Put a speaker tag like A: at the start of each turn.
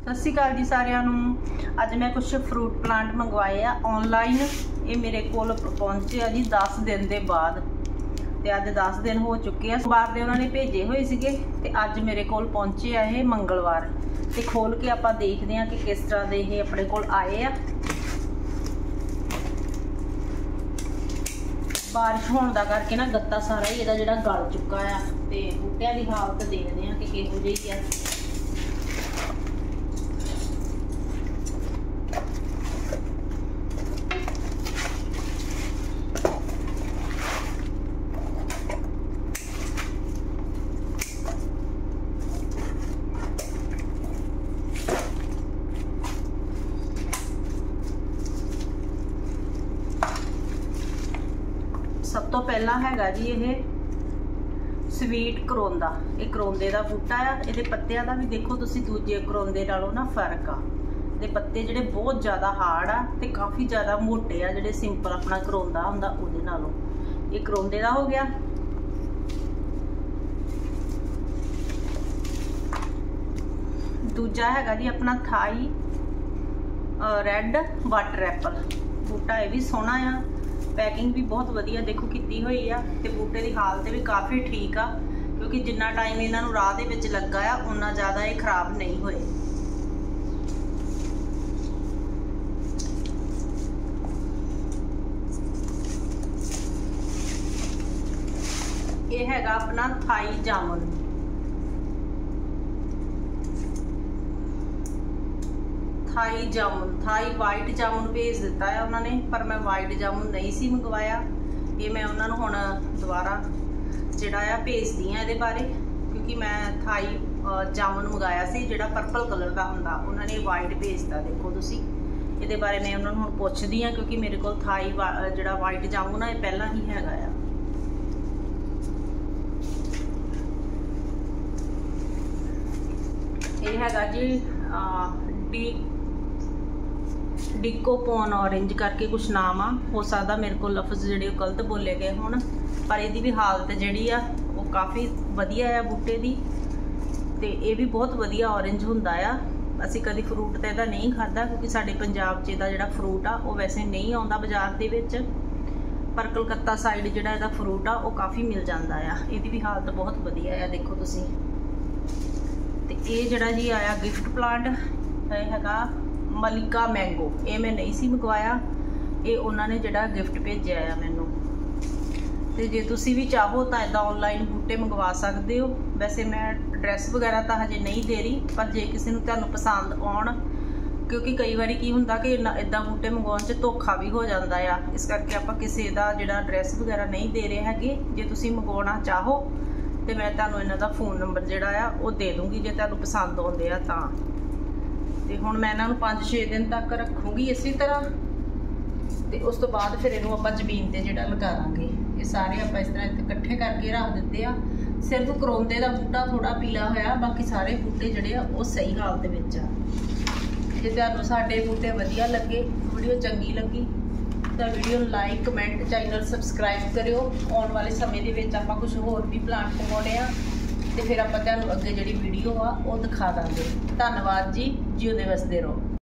A: सत श्री अकाल जी सारिਆਂ ਨੂੰ। ਅੱਜ मैं कुछ फ्रूट प्लांट मंगवाए आ ऑनलाइन। ये मेरे कोल पहुंचे आ जी 10 दिन के बाद, ਤੇ ਅੱਜ 10 दिन हो चुके हैं। सोमवार ਦੇ ਉਹਨਾਂ ਨੇ ਭੇਜੇ ਹੋਏ ਸੀਗੇ ਤੇ ਅੱਜ ਮੇਰੇ ਕੋਲ ਪਹੁੰਚੇ ਆ ਇਹ ਮੰਗਲਵਾਰ। ਤੇ ਖੋਲ ਕੇ ਆਪਾਂ ਦੇਖਦੇ ਹਾਂ ਕਿ ਕਿਸ ਤਰ੍ਹਾਂ ਦੇ ਇਹ ਆਪਣੇ ਕੋਲ ਆਏ ਆ। ਬਾਰਿਸ਼ ਹੋਣ ਦਾ ਕਰਕੇ ਨਾ ਗੱਤਾ ਸਾਰਾ ਹੀ ਇਹਦਾ ਜਿਹੜਾ ਗਲ ਚੁੱਕਾ ਆ ਤੇ ਬੂਟਿਆਂ ਦੀ ਹਾਲਤ ਦੇਖਦੇ ਆ ਕਿ ਕਿਹੋ ਜਿਹੀ ਆ। सब तो पहला हैगा जी ये स्वीट करोंदा। ये करोंदे का बूटा आ। ये पत्तियां का भी देखो तुसी दूजे करोंदे नालों ना फर्क आ। ये पत्ते जिहड़े बहुत ज़्यादा हार्ड आ ते काफ़ी ज़्यादा मोटे आ जिहड़े सिंपल अपना करोंदा हुंदा उहदे नालों। ये करोंदे का हो गया। दूजा हैगा जी अपना थाई रैड वाटर एप्पल। बूटा ये भी सोहना आ, पैकिंग भी बहुत वधिया देखो की हुई आ ते बूटे की हालत भी काफ़ी ठीक आ, क्योंकि जिन्ना टाइम इन्हां नूं राह दे विच लगा आ उन्ना ज़्यादा ये खराब नहीं होए। ये हैगा अपना थाई जामुन। थाई जामुन, थाई वाइट जामुन भेज दिता है उन्होंने, पर मैं वाइट जामुन नहीं सी मंगवाया। ये मैं उन्होंने हुण दोबारा जिहड़ा आ भेजदी हाँ ये बारे, क्योंकि मैं थाई जामुन मंगाया सी जिहड़ा पर्पल कलर का हुंदा, उन्होंने वाइट भेजता। देखो तुसी ये बारे मैं उन्होंने हुण पुछदी हाँ, क्योंकि मेरे को थाई जिहड़ा वाइट जामुन है पहला ही हैगा आ। ये हैगा जी डिकोपोन ऑरेंज करके कुछ नाम आ। हो सकता मेरे को लफ्ज़ जिहड़े गलत बोले गए होण, पर इहदी भी हालत जिहड़ी आ वो काफ़ी वधिया आ बूटे दी। ते ये भी बहुत वधिया ऑरेंज हुंदा आ। असीं कदी फ्रूट तो इहदा नहीं खाधा, क्योंकि साडे पंजाब 'च इहदा जिहड़ा फ्रूट आ वो वैसे नहीं आउंदा बाजार दे विच, पर कलकत्ता साइड जिहड़ा इहदा फ्रूट आ वो काफ़ी मिल जांदा आ। इहदी भी हालत बहुत वधिया आ, देखो तुसीं। ते ये जिहड़ा जी आया गिफ्ट प्लांट हैगा मलिका मैंगो। ये मैं नहीं सी मंगवाया, ये उन्होंने जिहड़ा गिफ्ट भेजा है मैनू। तो जे तुसी भी चाहो तो इदा ऑनलाइन बूटे मंगवा सकते हो। वैसे मैं एड्रैस वगैरह तो हजे नहीं दे रही, पर जे किसी नूं तुहानूं पसंद आउण, क्योंकि कई बार की हुंदा कि इदा बूटे मंगवाउण च धोखा भी हो जाता है, इस करके आपां किसी दा जिहड़ा एड्रैस वगैरह नहीं दे रहे हैगे। जे तुसी मंगवाउणा चाहो तो मैं तुहानूं इन्हां दा फ़ोन नंबर जिहड़ा आ वो दे दूँगी, जे तुहानूं पसंद आउंदे आ तां। ते हुण मैं इन्हां नूं 5-6 दिन तक रखूँगी इसी तरह, ते उस तो बाद फिर इहनूं आपां जमीन ते जिहड़ा लगा दांगे। ये सारे आपां इस तरह इकट्ठे करके रख दित्ते आ। सिर्फ करोंदे दा बूटा थोड़ा पीला होया, बाकी सारे बूटे जिहड़े आ वो सही हालत विच आ। जे तुहानूं साडे बूटे वधिया लगे, वीडियो चंगी लगी तो video like comment channel subscribe करियो। आने वाले समय दे विच आपां कुछ होर भी प्लांट मंगाउणे आ ते फिर आपां तुहानूं अगे जिहड़ी वीडियो आ वो दिखा दांगे। धन्नवाद जी, जिउंदे वसदे रहो।